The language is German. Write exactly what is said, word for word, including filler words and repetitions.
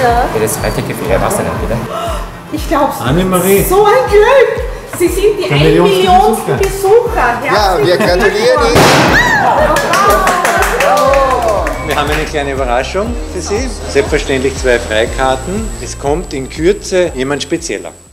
Ja. Für das heutige Feier, was denn bitte? Ich glaube, Annemarie. So ein Glück! Sie sind die ein Millionsten Besucher. Ja, wir gratulieren Ihnen. Wir haben eine kleine Überraschung für Sie. Selbstverständlich zwei Freikarten. Es kommt in Kürze jemand spezieller.